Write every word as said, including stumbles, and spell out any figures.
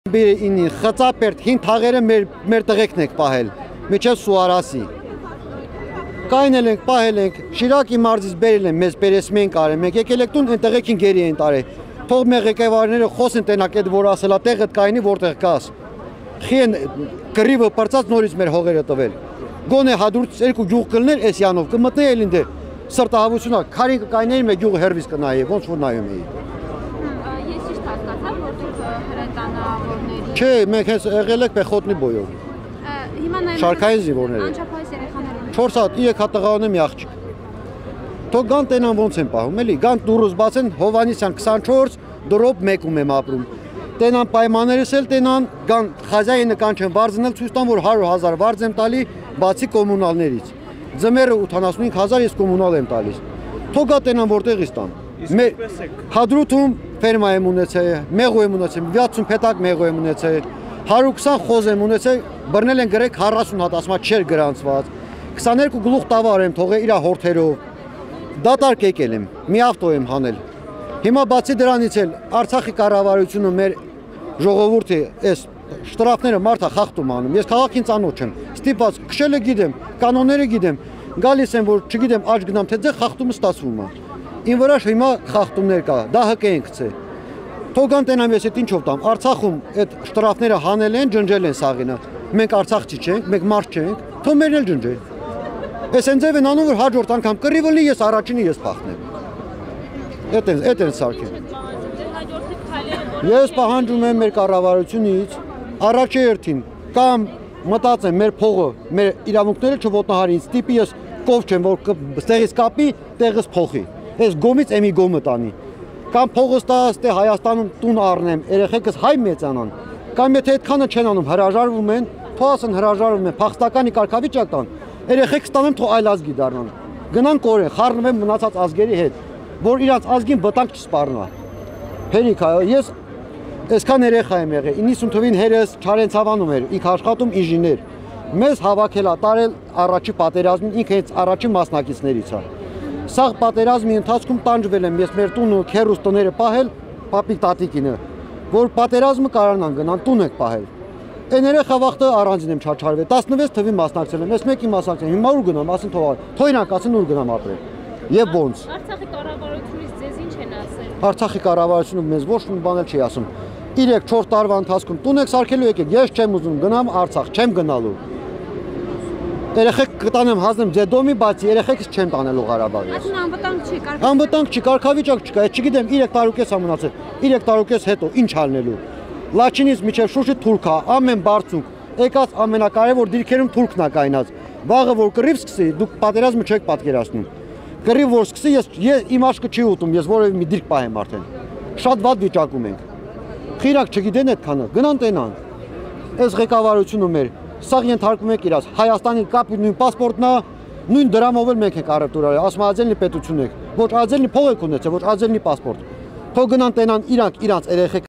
Ինի խծապերտ հին թաղերը մեր մեր տղեկն ենք պահել միջև Սուարասի կայնել ենք պահել ենք Շիրակի մարզից բերել են մեզ բերեսմեն կարել մենք եկել եք տուն այն տղեկին գերի են տարել թող մեր ղեկավարները խոսեն տենակ այդ որ ասելա տեղդ կայնի որտեղ կաս խին կռիվը պրծած նորից մեր հողերը տվել գոնե հադրուց երկու գյուղ կլներ էս յանով կմտնե ելինդե սրտահավությունա քարին կկայների մեր գյուղը հերվից կնայի ոնց որ նայում էի Չէ, մենք հենց եղել եք պեխոտնի բոյով։ Շարքային զինվորներ։ չորս հատ, երեք հատ տղա ունեմ մի աղջիկ։ Թող գան տենան ոնց են պահում, էլի, գան դուրս բացեն Հովհաննիսյան քսանչորս, դրոպ մեկում եմ ապրում։ Տենան պայմաններս էլ տենան, գան Խազայի նկան չեն վարձնել, ցույց տան որ հարյուր հազար վարձ եմ տալի, բացի կոմունալներից։ Ձմեռը ութանասունհինգ հազար ես կոմունալ եմ տալիս։ Թող գա տենան որտեղից տան։ Հադրութում ֆերմա եմ ունեցել, մեղու եմ ունեցել, վաթսուն փետակ մեղու եմ ունեցել, հարյուր քսան խոզ եմ ունեցել, բռնել են գրեք քառասուն հատ, ասма չէր գրանցված, քսաներկու գլուխ տավար եմ թողել իր հորթերով, դատարկ եկել եմ, մի ավտո եմ հանել։ Հիմա բացի դրանից էլ Արցախի կառավարությունը մեր ժողովուրդի այս շտրաֆները մարդա խախտում անում, ես քաղաքին ծանոթ չեմ, ստիպված քշելը գիտեմ, կանոնները գիտեմ, գալիս եմ որ չգիտեմ աճ գնամ թե ձե խախտումը ստացվում է։ Ին վրա հիմա խախտումներ կա, դա հկ ենք ցե։ Թողան տենամ ես այդ ինչով տամ, Արցախում այդ շտրաֆները հանել են, ջնջել են սաղինը։ Մենք արցախցի չենք, մենք մարդ չենք, թող մերն էլ ջնջեն։ Էս են ձև են անում որ հաջորդ անգամ կռիվը լի ես առաջինը ես փախնեմ։ Էդ են, էդ են սարքեն։ Ես պահանջում եմ մեր կառավարությունից առաջերտին կամ մտածեմ մեր փողը, մեր իրավունքները չոտնահարին, ստիպի ես կով չեմ որ ստեղից կապի, տեղից փոխի։ Ես գոմից եմի գոմը տանի, կամ փողս տա ստե Հայաստանում տուն առնեմ, երեխեքս հայ մեծանան, կամ եթե այդքանը չեն անում, հրաժարվում են, թողասն հրաժարվում են, փախստականի կարգավիճակ տան, երեխեքս տանեմ թող այլ ազգի դառնան, գնան կորեն, խառնվեն մնացած ազգերի հետ, որ իրանց ազգին վտանգ չսպառնա։ Հերիք, ես այսքան երեխա եմ եղել, իննսուն թվին հերս Չարենցավանում էր, ինք աշխատում ինժեներ, մեզ հավաքել է տարել առաջի պատերազմին, ինքը հենց առաջի մասնակիցներից է։ Սաղ պատերազմի ընթացքում տանջվել եմ ես մեր տունը քերուս տները պահել պապիկ տատիկինը որ պատերազմը կարողանան գնան տուն եք պահել այն երեխա վախտը առանձին եմ չաչարվել տասնվեց թվի մասնակցել եմ ես մեկի մասնակցել հիմա ուր գնամ ասեն թող թող իրանք ասեն ուր գնամ ապրել եւ ոնց Արցախի կառավարությունից ձեզ ինչ են ասել Արցախի կառավարությունը մեզ ոչ մի բան էլ չի ասում երեք չորս տարվա ընթացքում տուն եք սարքելու եկեք ես չեմ ուզում գնամ Արցախ չեմ գնալու Երեխեք կտանեմ հազնեմ ձեդոմի, բայց երեխեքս չեմ տանելու Ղարաբաղից։ Ասում անվտանգ չի, կարգավիճակ։ Անվտանգ չի, կարգավիճակ չկա, չգիտեմ, երեք տարուկես ա մնացել, երեք տարուկես հետո ինչ անելու։ Լաչինից մինչև Շուշի թուրք ա, ամեն բարձունք, եկած ամենակարևոր դիրքերում թուրքն ա կայնած։ Վաղը որ կռիվ սկսի, դուք պատերազմը չեք պատկերացնում։ Կռիվ որ սկսի, ես իմ աշկը չի ուտում, ես որևէ մի դիրք պահեմ արդեն։ Շատ վատ վիճակում ենք։ Խիրակ չգիտեն այդքանը, գնան տենան։ Այս ղեկավարությունը մեր Սաղ ենթարկում եք իրաց, Հայաստանի կապի նույն պասպորտնա, նույն դրամով էլ մենք ենք առևտուր արել, ասում աձելնի պետություն եք, ոչ աձելնի փող եք ունեցել, ոչ աձելնի պասպորտ։ Թող գնան տենան իրանք իրանց երեխեք